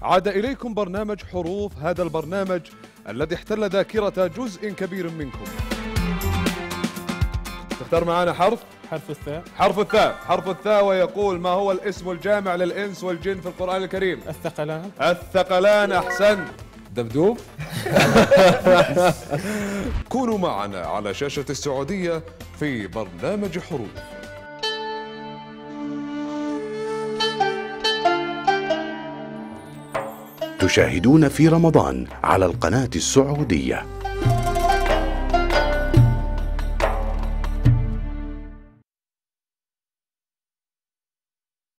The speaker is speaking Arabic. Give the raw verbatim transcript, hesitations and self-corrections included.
عاد إليكم برنامج حروف، هذا البرنامج الذي احتل ذاكرة جزء كبير منكم. تختار معنا حرف؟ حرف الثاء. حرف الثاء، حرف الثاء، ويقول: ما هو الاسم الجامع للإنس والجن في القرآن الكريم؟ الثقلان. الثقلان، أحسن. دبدوب. كونوا معنا على شاشة السعودية في برنامج حروف. تشاهدون في رمضان على القناة السعودية.